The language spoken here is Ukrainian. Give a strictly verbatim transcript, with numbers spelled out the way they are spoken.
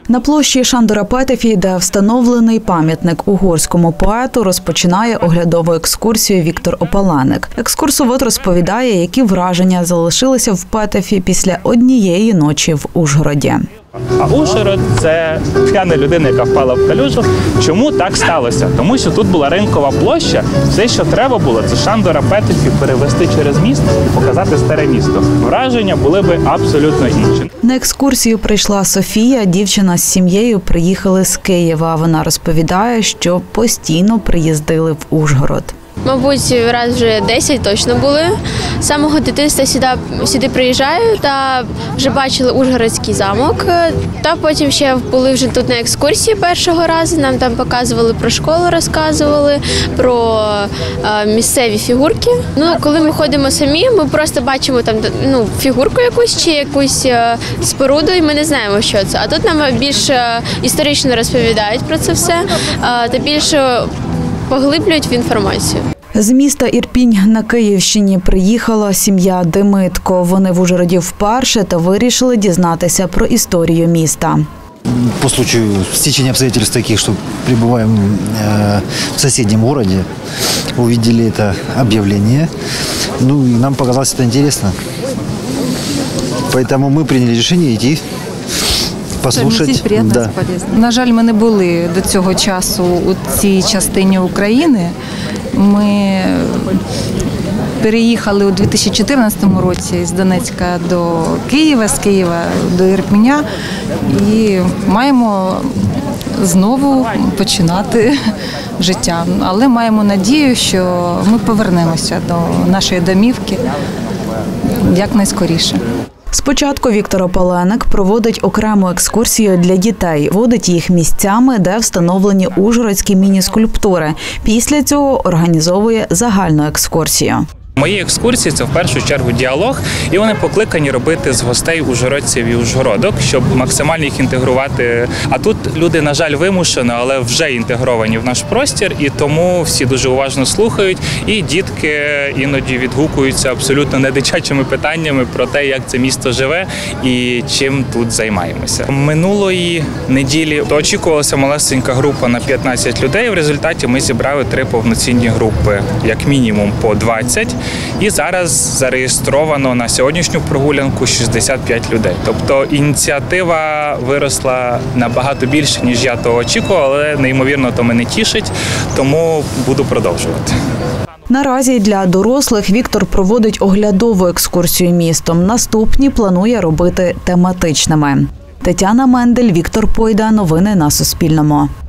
На площі Шандора Петефі, де встановлений пам'ятник угорському поету, розпочинає оглядову екскурсію Віктор Опаленик. Екскурсовод розповідає, які враження залишилися в Петефі після однієї ночі в Ужгороді. А Ужгород – це п'яна людина, яка впала в калюжу. Чому так сталося? Тому що тут була ринкова площа. Все, що треба було, це Шандора Петефі перевести через міст і показати старе місто. Враження були би абсолютно інші. На екскурсію прийшла Софія. Дівчина з сім'єю приїхали з Києва. Вона розповідає, що постійно приїздили в Ужгород. Мабуть, раз вже десять точно були. З самого дитинства сюди, сюди приїжджаю та вже бачили Ужгородський замок. Та потім ще були вже тут на екскурсії першого разу. Нам там показували про школу, розказували, про е, місцеві фігурки. Ну, коли ми ходимо самі, ми просто бачимо там ну, фігурку якусь чи якусь е, споруду, і ми не знаємо, що це. А тут нам більш е, історично розповідають про це все е, та більше поглиблюють в інформацію. З міста Ірпінь на Київщині приїхала сім'я Демитко. Вони в Ужгороді вперше та вирішили дізнатися про історію міста. По случаю стечения обстоятельств таких, что пребываем в соседнем городе, увидели это объявление. Ну и нам показалось это интересно. Поэтому мы приняли решение идти. Послушать. Да. На жаль, ми не були до цього часу у цій частині України. Ми переїхали у дві тисячі чотирнадцятому році з Донецька до Києва, з Києва до Ірпеня і маємо знову починати життя. Але маємо надію, що ми повернемося до нашої домівки якнайскоріше. Спочатку Віктор Опаленик проводить окрему екскурсію для дітей, водить їх місцями, де встановлені ужгородські міні-скульптури. Після цього організовує загальну екскурсію. Мої екскурсії – це в першу чергу діалог, і вони покликані робити з гостей ужгородців і ужгородок, щоб максимально їх інтегрувати. А тут люди, на жаль, вимушено, але вже інтегровані в наш простір, і тому всі дуже уважно слухають, і дітки іноді відгукуються абсолютно не дитячими питаннями про те, як це місто живе і чим тут займаємося. Минулої неділі очікувалася малесенька група на п'ятнадцять людей, в результаті ми зібрали три повноцінні групи, як мінімум по двадцять. І зараз зареєстровано на сьогоднішню прогулянку шістдесят п'ять людей. Тобто ініціатива виросла набагато більше, ніж я того очікував, але неймовірно то мене тішить, тому буду продовжувати. Наразі для дорослих Віктор проводить оглядову екскурсію містом. Наступні планує робити тематичними. Тетяна Мендель, Віктор Пойда. Новини на Суспільному.